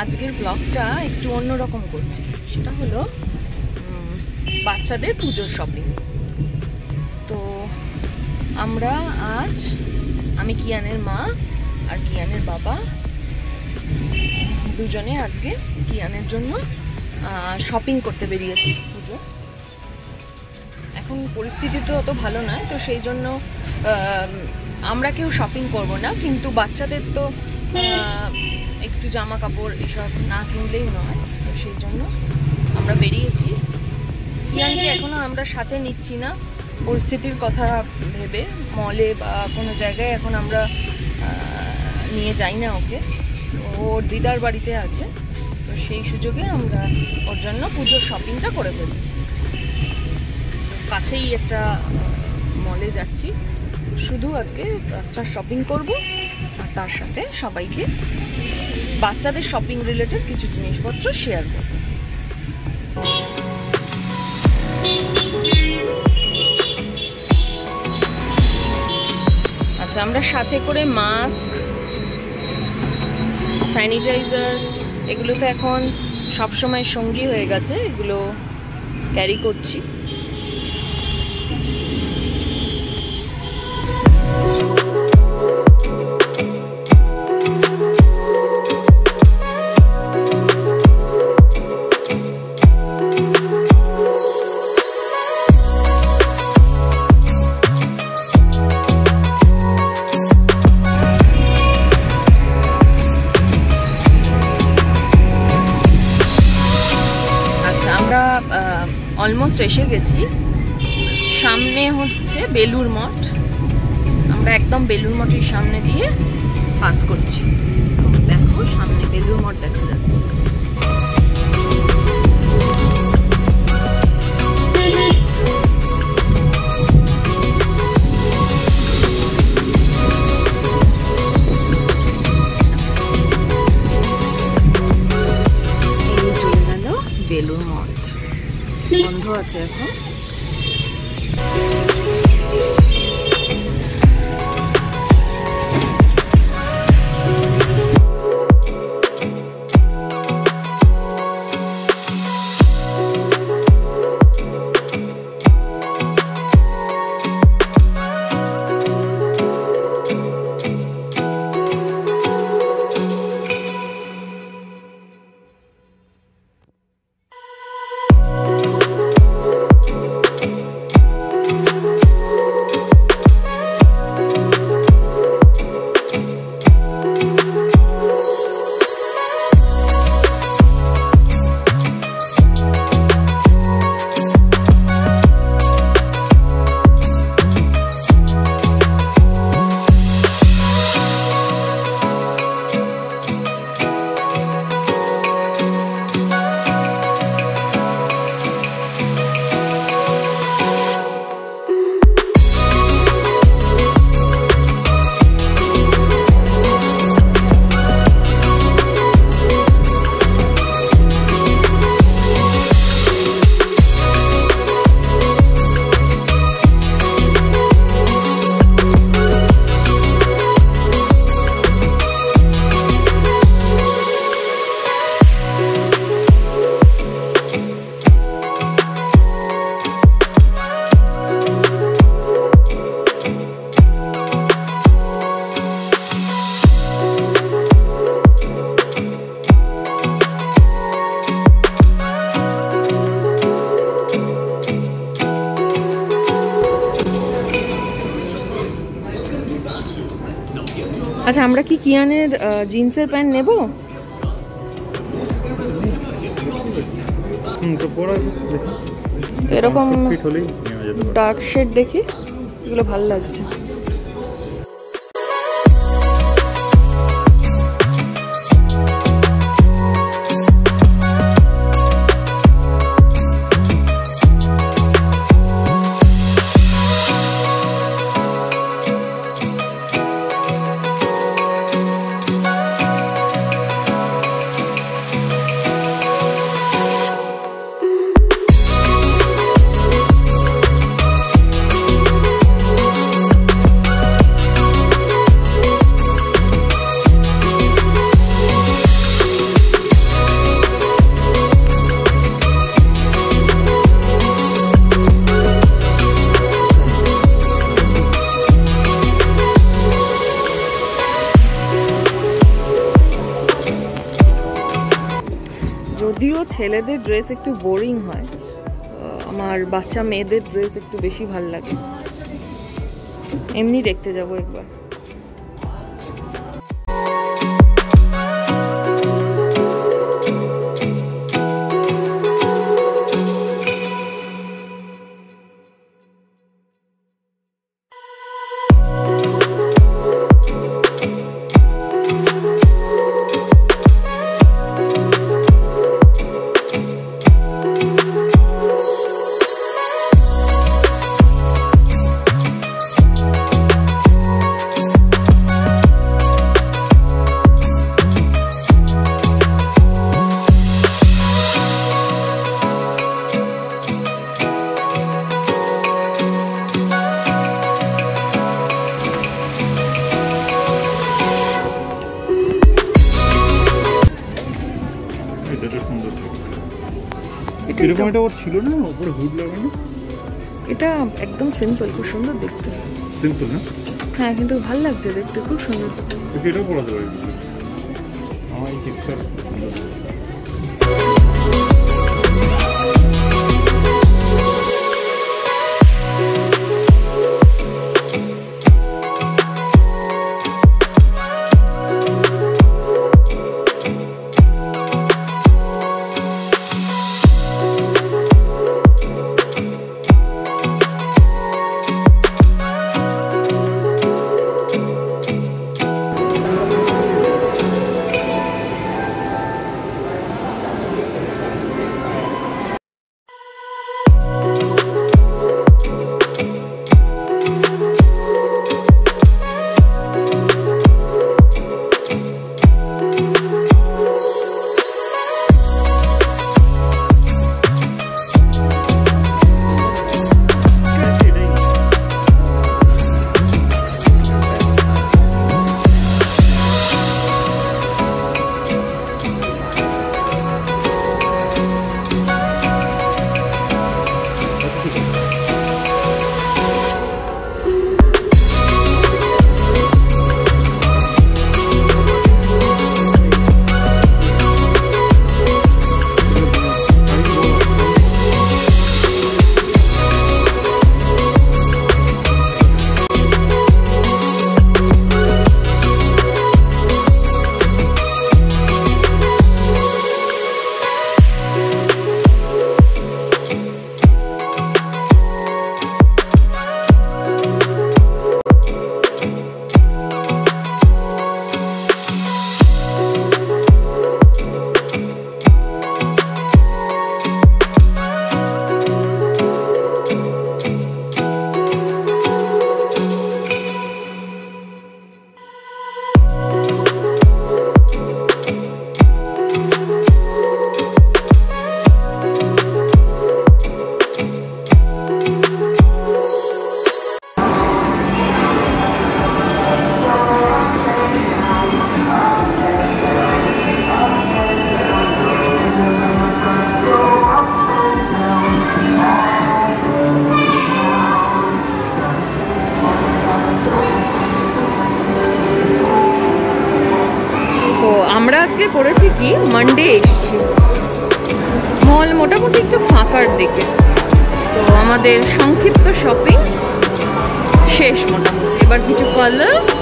আজকের ব্লগটা একটু অন্যরকম করছি, সেটা হলো বাচ্চাদের পুজোর শপিং। তো আমরা আজ, আমি কিয়ানের মা আর কিয়ানের বাবা দুজনে আজকে কিয়ানের জন্য শপিং করতে বেরিয়েছি পুজো। এখন পরিস্থিতি তো অত ভালো নয়, তো সেই জন্য আমরা কেউ শপিং করব না, কিন্তু বাচ্চাদের তো একটু জামা কাপড় এসব না কিনলেই নয়, তো সেই জন্য আমরা বেরিয়েছি। কিয়ানকে এখনও আমরা সাথে নিচ্ছি না পরিস্থিতির কথা ভেবে, মলে বা কোনো জায়গায় এখন আমরা নিয়ে যাই না ওকে, ওর দিদার বাড়িতে আছে, তো সেই সুযোগে আমরা ওর জন্য পুজোর শপিংটা করে ফেলছি। কাছেই একটা মলে যাচ্ছি, শুধু আজকে বাচ্চার শপিং করব আর তার সাথে সবাইকে বাচ্চাদের শপিং রিলেটেড কিছু জিনিসপত্র শেয়ার করব। আচ্ছা, আমরা সাথে করে মাস্ক, স্যানিটাইজার এগুলো তো এখন সবসময় সঙ্গী হয়ে গেছে, এগুলো ক্যারি করছি। অলমোস্ট এসে গেছি। সামনে হচ্ছে বেলুর মঠ, আমরা একদম বেলুর মঠের সামনে দিয়ে পাস করছি। দেখো সামনে বেলুর মঠ দেখা যাচ্ছে। এই চলে গেল বেলুর মঠ, বন্ধ আছে এখন। আচ্ছা, আমরা কি কিয়ানের জিন্সের প্যান্ট নেব? এরকম ডার্ক শেড দেখি, এগুলো ভালো লাগছে। যদিও ছেলেদের ড্রেস একটু বোরিং হয়, আমার বাচ্চা মেয়েদের ড্রেস একটু বেশি ভাল লাগে। এমনি দেখতে যাবো একবার। এরকম একটা ওর ছিল না, উপরে হুড লাগানো। এটা একদম সিম্পল, খুব সুন্দর দেখতে। সিম্পল না? হ্যাঁ, কিন্তু ভালো লাগছে দেখতে, খুব সুন্দর। এটাও পরা যাবে আমার এই টেক্সচার। আমরা আজকে করেছি কি, মানডে এসেছি, মল মোটামুটি একটু ফাঁকার দিকে, তো আমাদের সংক্ষিপ্ত শপিং শেষ মোটামুটি। এবার কিছু কালার